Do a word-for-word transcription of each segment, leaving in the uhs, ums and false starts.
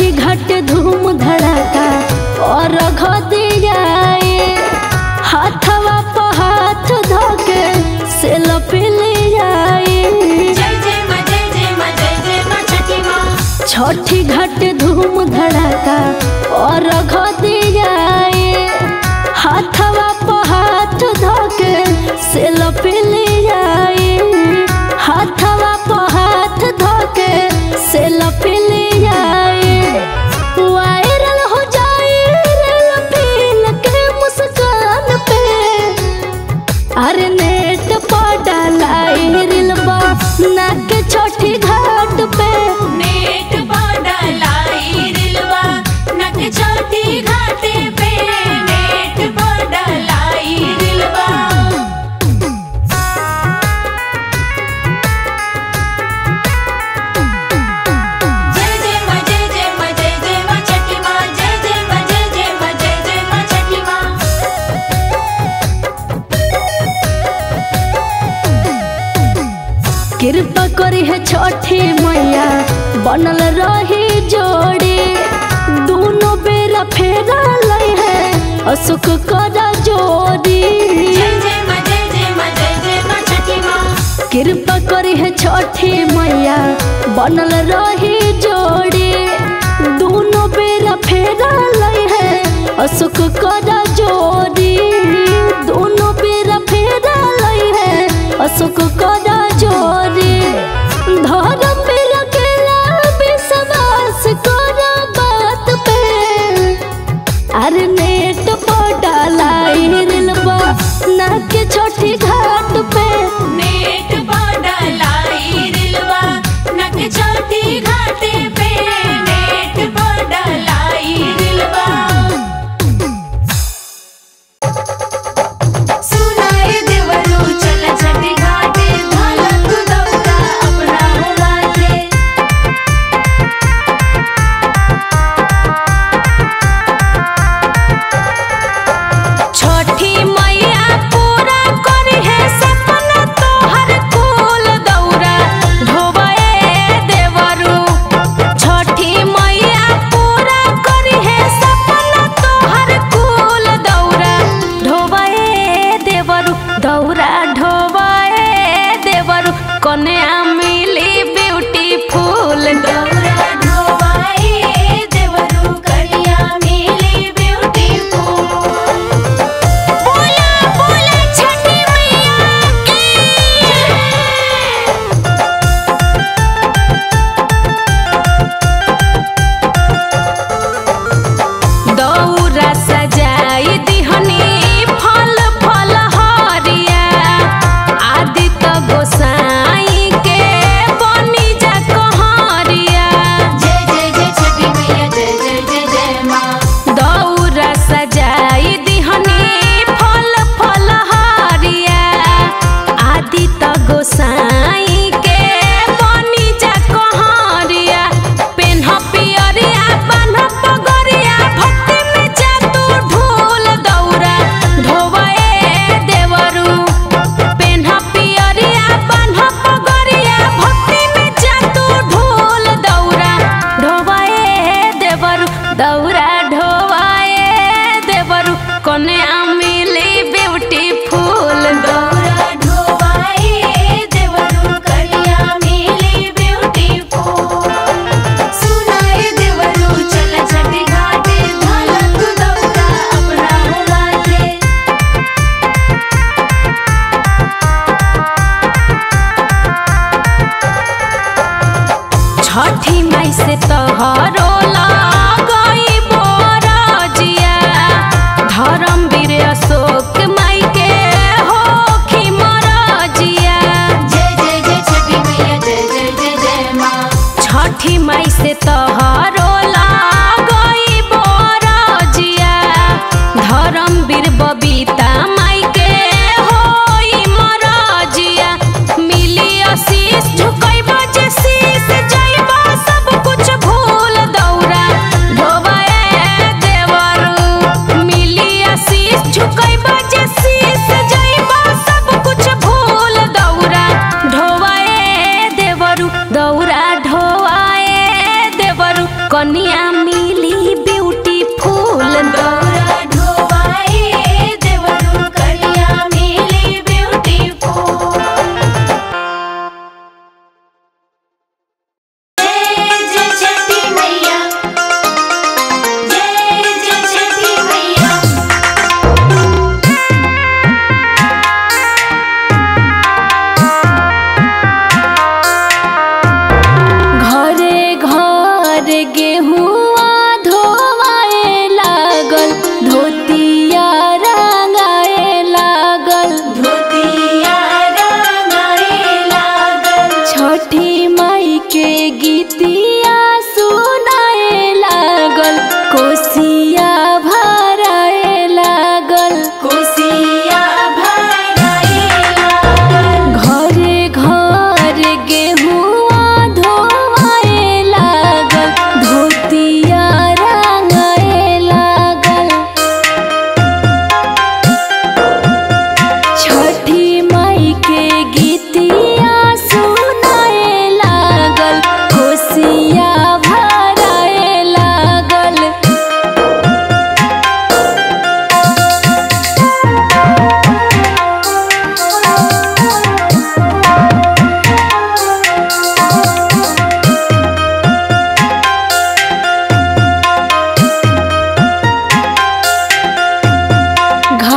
छठी घाट धूम धड़ाका और दियाए हाथवा पर हाथ धोके से लपिल जाए। छठी घाट धूम धड़ाका और दियाए हाथवा पर हाथ धोके से लपिल जाए। हाथवा पर हाथ धोके से लपिल जाए। वायरल हो जाए लपिल के मुस्कान पे अरे नेट पर डालाई रिलबा ना के छठी घाट पे। नेट पर डालाई रिलबा ना के छठी घाट पे। नेट पर डालाई रिलबा कृपा करी है छठी मैया बनल रही जोड़ी दोनों बेरा फेरा लई है अशोक करा जोड़ी। कृपा करी है छठी मैया बनल रही जोड़ी दोनों बेरा फेरा लई है अशोक करा जोड़ी। दोनों बेरा फेरा लई है अशोक करा जोड़ी। धर्म पे रखेला विश्वास करा बात पे अरे नेट पर डालाई रिलबा ना के छठी घाट पे। नेट पर डालाई रिलबा ना के छठी घाट पे। नेट पर डालाई रिलबा सुनाए देवरू चल छठी घाट धलक दौरा अपना माथे। छठी मैया पूरा करी है सपना तोहर कुल दौरा ढोबए देवरू। छठी मैया पूरा करी है सपना तोहर कुल दौरा ढोबए देवरू। दौरा ढोबए देवरू कन्या मिली ब्यूटीफुल। दौरा ढोबए देवरू कन्या मिली ब्यूटीफुल। बोला बोला छठी मैया की। दौरा सजाई दिहनी फल फल हरिया आदित्य गोसाई के बनी जा कहरिया। जय जय जय छठी मैया जय जय जय जय माँ। दौरा सजाई दिहनी फल फल हरिया आदित्य गोसाई के बनी जा कहरिया। पेन्ह पियरिया बान्ह पगरिया भक्ति में जा तू ढोल दौरा ढोबए देवरू। पेन्ह पियरिया बान्ह पगरिया भक्ति में जा तू ढोल दौरा ढोबए देवरू। दौरा ढोबए देवरू कन्या मिली ब्यूटीफुल। दौरा ढोबए देवरू कन्या मिली ब्यूटीफुल। सुनाए देवरू चल छठी घाट धलक दौरा अपना माथे। छठी माई से तोहरो लगई बोरजिया धर्मवीर अशोक माई के होखी मरजिया। जय जय जय छठी मैया जय जय जय जय माँ। छठी माई से तोहरो लगई बोरजिया धर्मवीर बबीता माई के होई मरजिया। मिली आशीष झुकैब जे शीश जइब सब कुछ भूल दौरा ढोबए देवरू। मिली आशीष झुकैब जे शीश जइब सब कुछ भूल दौरा ढोबए देवरू। दौरा ढोबए देवरू कन्या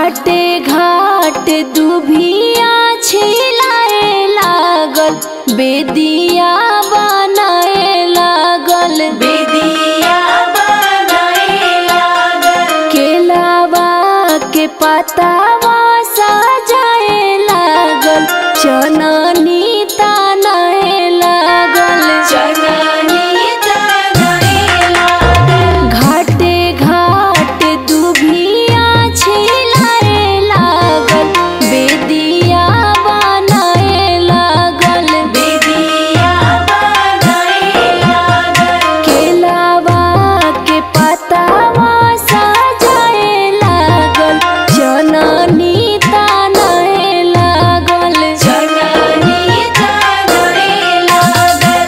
घाटे घाट दुभिया छिलाए लागल, बेदिया बनाए लागल, बेदिया बनाए लागल। केलावा के पतावा सजाए लागल, चननी तनाए लागल, चननी तनाए लागल। घाटे घाट दुभिया छिलाए लागल, बेदिया बनाए लागल, बेदिया बनाए लागल। केलावा के पतावा सजाए लागल, चननी तनाए लागल, चननी तनाए लागल।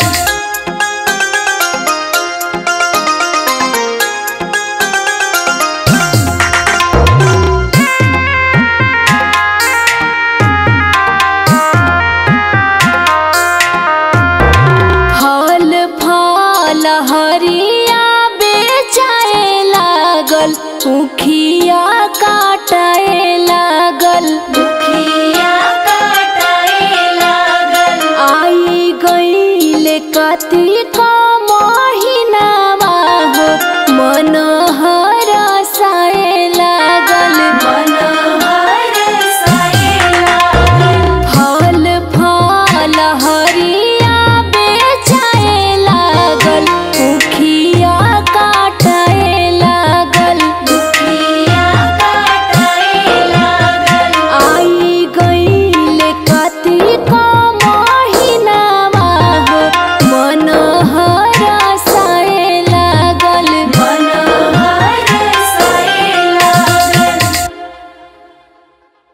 फल फल हरिया बेचाए लागल, उखिया काटाए